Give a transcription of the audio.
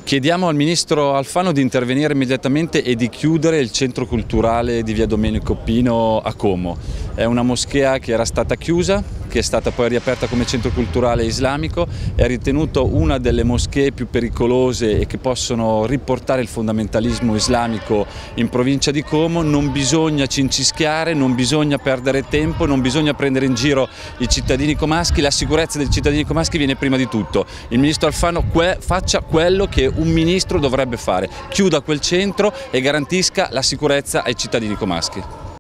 Chiediamo al Ministro Alfano di intervenire immediatamente e di chiudere il centro culturale di via Domenico Pino a Como. È una moschea che era stata chiusa, che è stata poi riaperta come centro culturale islamico, è ritenuto una delle moschee più pericolose e che possono riportare il fondamentalismo islamico in provincia di Como. Non bisogna cincischiare, non bisogna perdere tempo, non bisogna prendere in giro i cittadini comaschi. La sicurezza dei cittadini comaschi viene prima di tutto. Il Ministro Alfano faccia quello che un ministro dovrebbe fare: chiuda quel centro e garantisca la sicurezza ai cittadini comaschi.